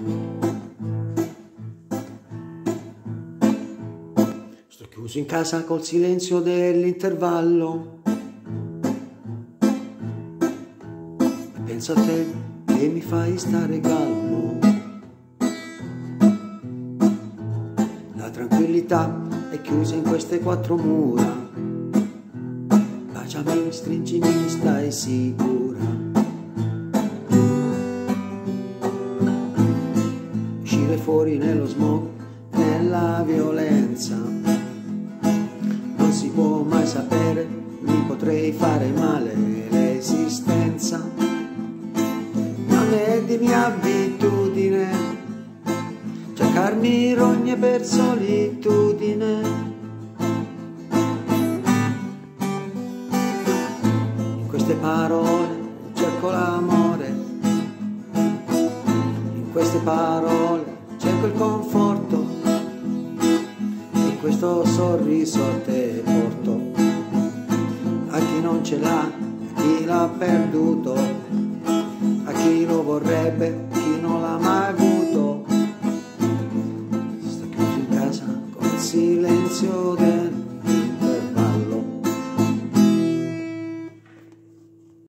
Sto chiuso in casa col silenzio dell'intervallo e penso a te che mi fai stare calmo. La tranquillità è chiusa in queste quattro mura. Baciami, stringimi, stai sicura. Uscire fuori nello smog, nella violenza, non si può mai sapere, mi potrei fare male l'esistenza. Non è di mia abitudine cercarmi rogne per solitudine. In queste parole cerco l'amore, in queste parole cerco il conforto, e in questo sorriso a te porto. A chi non ce l'ha, a chi l'ha perduto, a chi lo vorrebbe, chi non l'ha mai avuto. Sto chiuso in casa con il silenzio del